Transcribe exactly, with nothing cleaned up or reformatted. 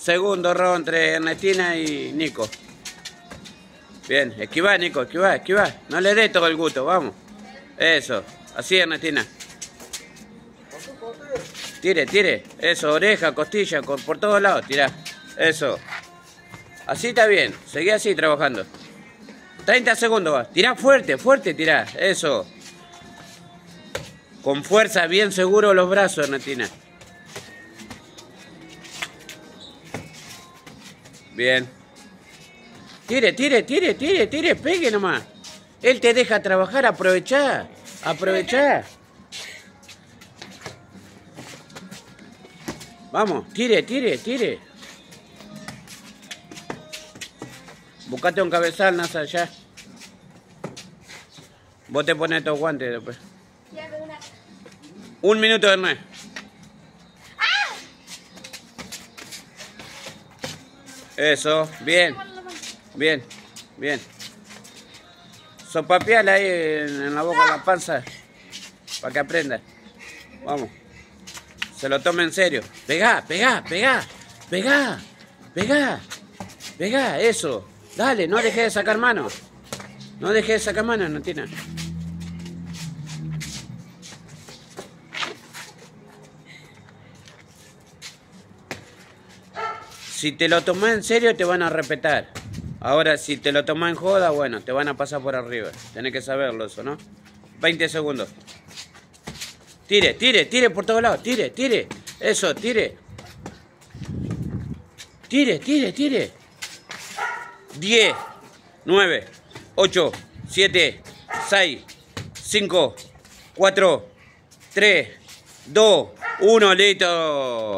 Segundo round entre Ernestina y Nico. Bien, esquivá, Nico, esquivá, esquivá. No le dé todo el gusto, vamos. Eso, así, Ernestina. Tire, tire. Eso, oreja, costilla, por todos lados, tirá. Eso. Así está bien, seguí así trabajando. treinta segundos va. Tirá fuerte, fuerte, tirá. Eso. Con fuerza, bien seguro los brazos, Ernestina. Bien. Tire, tire, tire, tire, tire, pegue nomás. Él te deja trabajar, aprovechá. Aprovechá. Vamos, tire, tire, tire. Buscate un cabezal, Nasa, ya. Vos te pones estos guantes después. Un minuto de nuez. Eso, bien. Bien, bien. Sopapeala ahí en, en la boca de la panza. Para que aprenda. Vamos. Se lo tome en serio. Pegá, pegá, pegá. Pegá, pegá. Pegá, eso. Dale, no dejes de sacar mano. No dejes de sacar mano, Ernestina. Si te lo tomás en serio, te van a respetar. Ahora, si te lo tomás en joda, bueno, te van a pasar por arriba. Tenés que saberlo eso, ¿no? veinte segundos. Tire, tire, tire por todos lados. Tire, tire. Eso, tire. Tire, tire, tire. diez, nueve, ocho, siete, seis, cinco, cuatro, tres, dos, uno, listo.